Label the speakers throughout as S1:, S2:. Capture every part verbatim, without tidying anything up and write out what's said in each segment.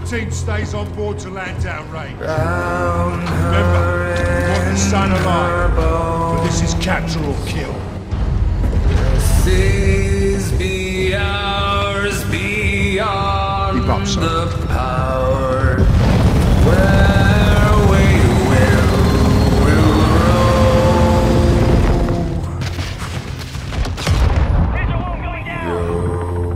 S1: team stays on board to land downrange. Remember, we want the sun alive, but this is capture or kill.
S2: Seas be ours beyond
S1: Keep up, son.
S2: the power where we will, will roam.
S3: There's a wall going down!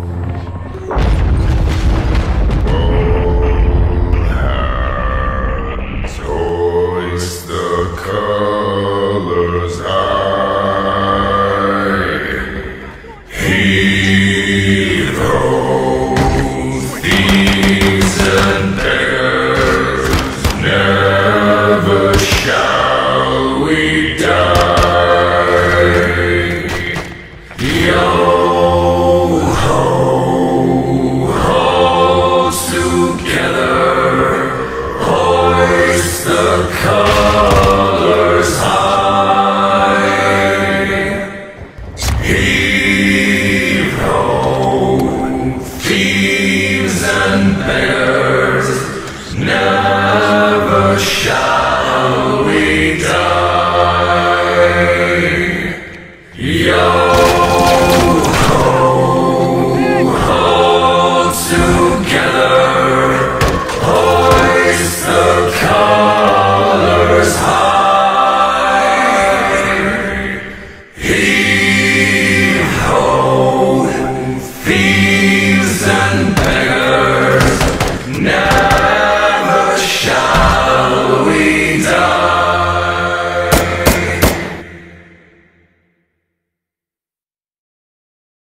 S4: Hoist the colors high. Heave ho, thieves and beggars, never shall we die. Yo ho, halls together, hoist the colors.